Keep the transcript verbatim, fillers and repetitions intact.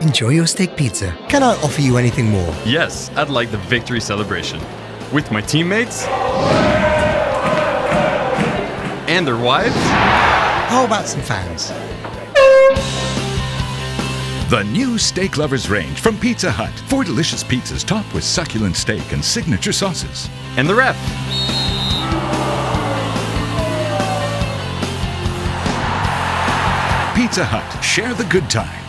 Enjoy your steak pizza. Can I offer you anything more? Yes, I'd like the victory celebration. With my teammates. And their wives. How about some fans? The new Steak Lovers range from Pizza Hut. Four delicious pizzas topped with succulent steak and signature sauces. And the ref. Pizza Hut. Share the good times.